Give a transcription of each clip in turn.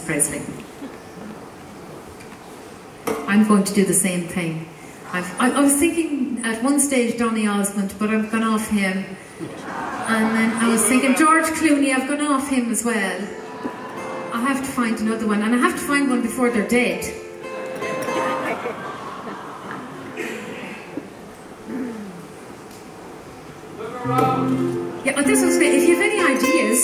Presley. I'm going to do the same thing. I was thinking at one stage Donny Osmond, but I've gone off him. And then I was thinking George Clooney, I've gone off him as well. I have to find another one, and I have to find one before they're dead. Yeah, this was great. If you have any ideas,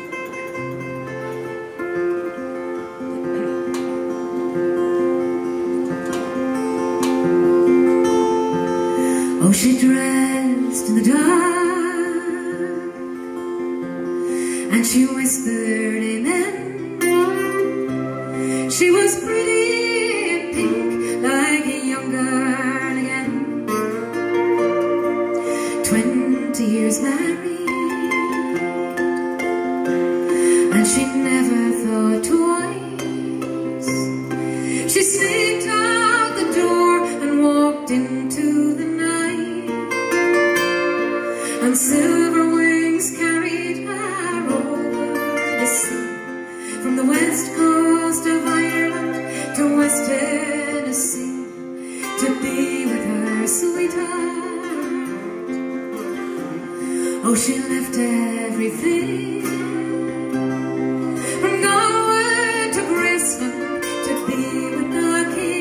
oh, she dressed in the dark, and she whispered amen. She was pretty and pink, like a young girl again. 20 years married, and she never thought twice. She sneaked out the door and walked into the night, and silver wings carried her over the sea, from the west coast of Ireland to West Tennessee, to be with her sweetheart. Oh, she left everything, from Galway to Graceland, to be with the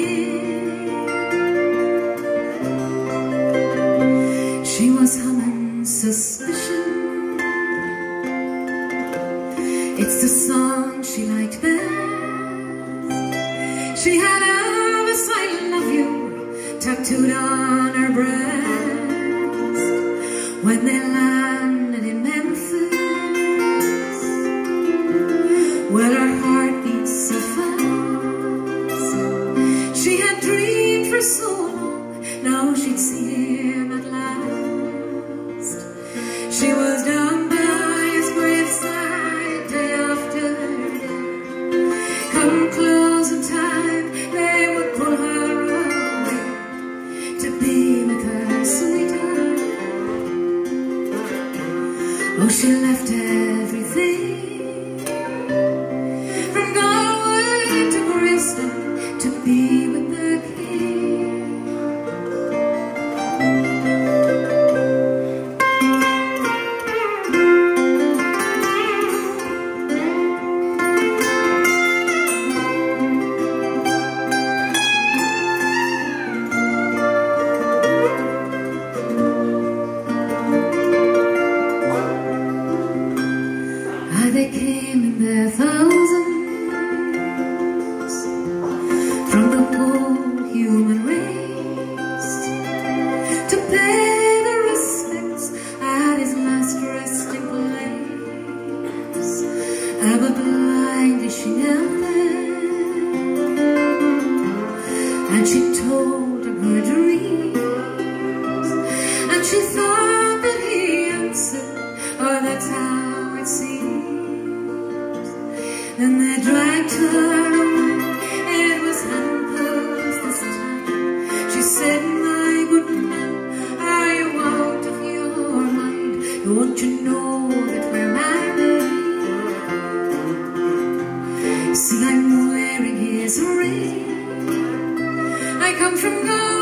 king. She was humming Suspicion. It's the song she liked best. She had Elvis, I love you, tattooed on her breast. When they landed in Memphis, well, her heart beat so fast. She had dreamed for so long, now she'd see him at last. She was down by his graveside day after day. Come closing time, they would pull her away to be with her sweetheart. Oh, she left everything, from Galway to Graceland, to be with the king. They came in their thousands from the whole human race to pay their respects at his last resting place. But blindly she knelt there, and she told him her dreams, and she thought that he answered, oh, that's how it seemed. Then they dragged her away, it was handcuffs this time. She said, my good man, are you out of your mind? Don't you know that we're married? See, I'm wearing his ring. I come from God.